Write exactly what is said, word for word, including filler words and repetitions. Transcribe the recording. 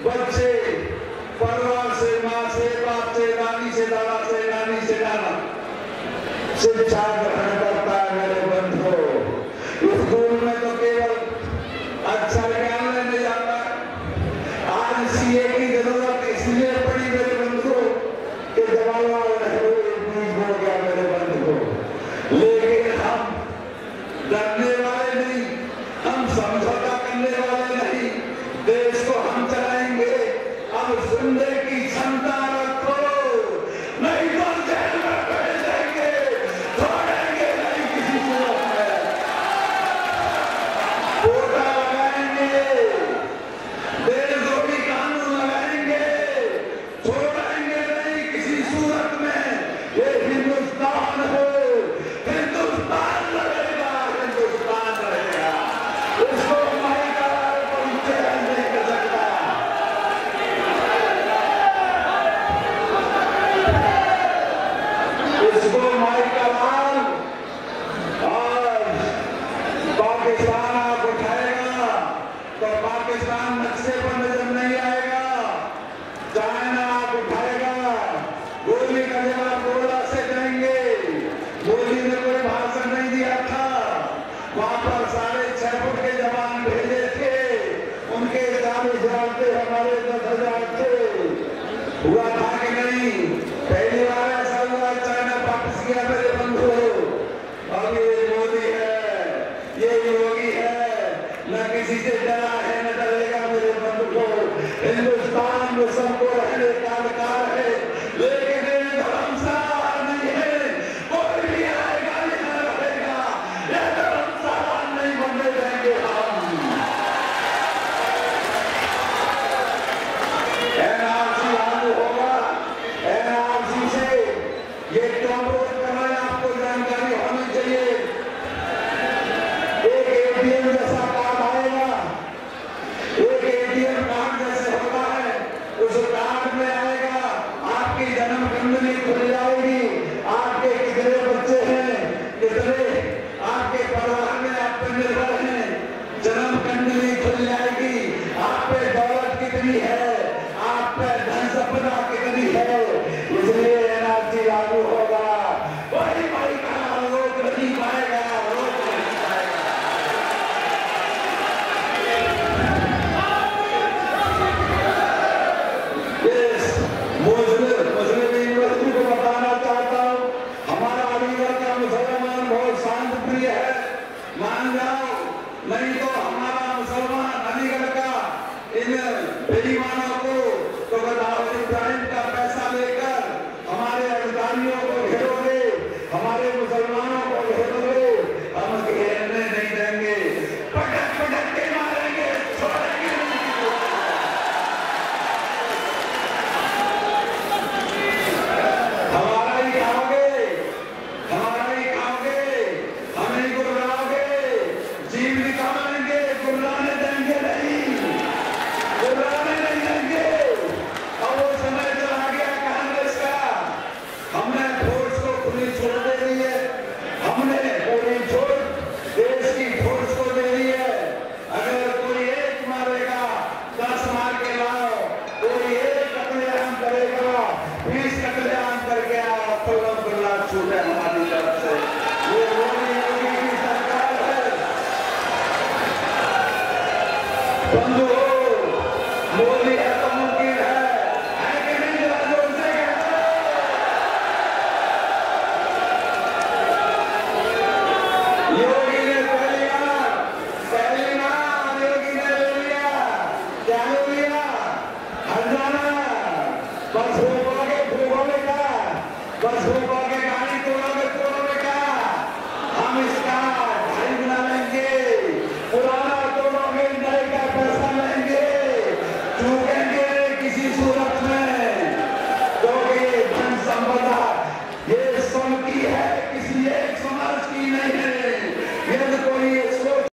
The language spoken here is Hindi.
बच्चे परिवार से, माँ से, बाप से, नानी से, दादा से, नानी से, नाना शिक्षा ग्रहण करता है मेरे बंधुओं। स्कूल में तो केवल अच्छा ज्ञान लेने जाता है। आज सीए की जरूरत इसलिए पड़ी मेरे बंधुओं कि जवाहरलाल नेहरू बीज हो गया मेरे बंधुओं। लेकिन हम डरने वाले नहीं, हम समझौता करने वाले नहीं, देश को हम चलाएंगे। अब सुनने की क्षमता रखो, नहीं तो जेल में भेज देंगे, छोड़ेंगे नहीं किसी सूरत में। कोटा लगाएंगे, देशद्रोही कानून लगाएंगे, छोड़ेंगे नहीं किसी सूरत में। ये हिंदुस्तान है, हिंदुस्तान रहेगा, हिंदुस्तान रहेगा। इसको माई का कोई चैन नहीं कर सकता। इसको माई का लाल आज पाकिस्तान आप उठाएगा तो पाकिस्तान नक्शे पर नजर नहीं आएगा। चाइना आप उठाएगा, गोली का जवाब गोला से देंगे। मोदी ने कोई भाषण नहीं दिया था, वहां पर साढ़े छह फुट के जवान भेजे थे, उनके चालीस हजार थे, हमारे दस हजार थे। हुआ था कि नहीं? पहली बार ऐसा हुआ, चाइना वापस किया मेरे बंधु। अब ये मोदी है, ये योगी है, न किसी से डरा है न डरेगा मेरे बंधु। हिंदुस्तान में सबको रहने का अधिकार है, लेकिन ये धर्मशाला नहीं है। कोई भी आएगा यहाँ रहेगा, ये धर्मशाला नहीं बनने देंगे हम। एनआरस लागू होगा, एनआरस से ये क्यों विरोध कर रहे हैं आपको जानकारी होनी चाहिए। एक एटीएम जैसा कार्ड आएगा, एक एटीएम कार्ड जैसे होता है, उस कार्ड में आएगा आपकी जन्म कुंडली खुल जाएगी, आपके कितने बच्चे हैं, कितने आपके परिवार में आप पे निर्भर हैं, जन्म कुंडली खुल जाएगी। आप पे दौलत कितनी है, आप पे धन संपदा कितनी है, इसलिए एनआरसी लागू होगा। वही भाई का रोक नहीं पाएगा, रोक नहीं पाएगा। इस मुस्लिम मुस्लिम यूनिवर्सिटी को बताना चाहता हूँ, हमारा अलीगढ़ का मुसलमान बहुत शांत प्रिय है, मान जाओ, नहीं तो हमारा मुसलमान अलीगढ़ का इन बेईमानों को तो बताओ, इब्राहिम का पैसा लेकर हमारे अधिकारियों को घेरोगे, हमारे मुसलमानों को घेरोगे, हम घेरने नहीं देंगे, पटक पटक के मारेंगे, छोड़ेंगे नहीं। हमारा ही खाओगे, हमारा ही खाओगे, हमें ही गुर्राओगे, जीव निकालेंगे, गुर्राने देंगे नहीं, गुर्राने नहीं देंगे। अब वो समय जो आ गया कांग्रेस का, हमने फोर्स को खुली छोड़ दे दी है, हमने पूरी छोड़ देश की फोर्स को दे दी है। अगर कोई एक मारेगा, दस मार के लाओ, कोई एक कत्लेआम करेगा, बीस कत्लेआम करके आओ, खुल्ला खुल्ला छूटे हमारी तरफ से। ये मोदी योगी की सरकार है। बंधुओं, मोदी है तो मुमकिन है, है कि नहीं? जरा जोर से कहते हैं। योगी ने पहली बार पहली बार योगी ने ले लिया, क्या ले लिया? हरियाणा बस हो गए, भूगोल का